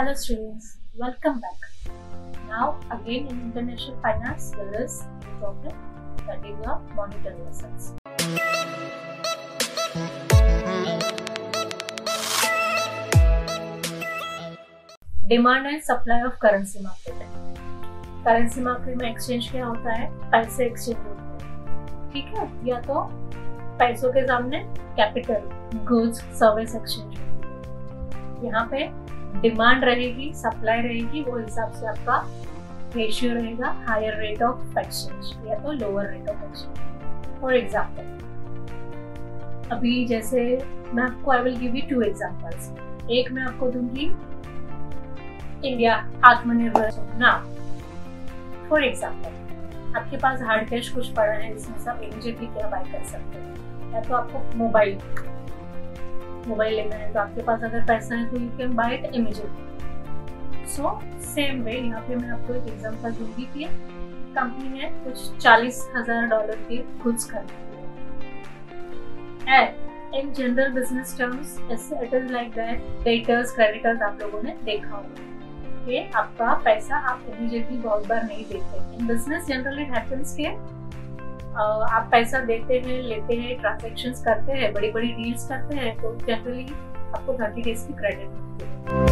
Hello students, welcome back. Now again in International Finance there is a topic that is your monetary lessons. Demand and supply of currency market. Currency market में exchange क्या होता है? पैसे exchange होते हैं, ठीक है? या तो पैसों के सामने कैपिटल, गुड्स, सर्विस एक्सचेंज होती है। यहाँ पे डिमांड रहेगी, सप्लाई रहेगी, वो हिसाब से आपका रेशियो रहेगा हायर रेट ऑफ एक्सचेंज या तो lower rate of exchange. For example अभी जैसे मैं आपको I will give you two examples. एक मैं आपको दूंगी इंडिया आत्मनिर्भर नाउ। फॉर एग्जाम्पल आपके पास हार्ड कैश कुछ पड़ा है, इसमें सब इमीडिएटली क्या बाय कर सकते हैं, या तो आपको मोबाइल लेना है तो आपके पास अगर पैसा है तो you can buy it immediately. So same way यहाँ पे मैं आपको एक एग्जांपल दूंगी कि कंपनी ने कुछ $40,000 के गुड्स खरीदे and in general business terms it is like that debtors creditors आप लोगों ने देखा होगा कि आपका पैसा आप इमीडिएटली बहुत बार नहीं देते। In business generally it happens कि आप पैसा देते हैं, लेते हैं, ट्रांजैक्शंस करते हैं, बड़ी बड़ी डील्स करते हैं, तो जनरली आपको 30 डेज की क्रेडिट मिलती है।